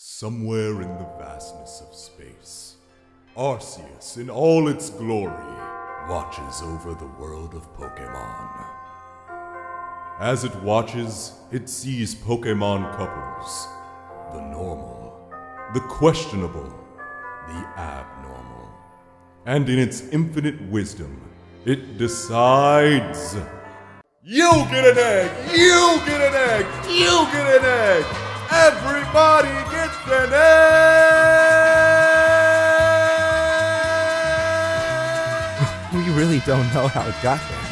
Somewhere in the vastness of space, Arceus, in all its glory, watches over the world of Pokémon. As it watches, it sees Pokémon couples, the normal, the questionable, the abnormal. And in its infinite wisdom, it decides, you get an egg, you get an egg, you get an egg! Everybody gets an egg! We really don't know how it got there.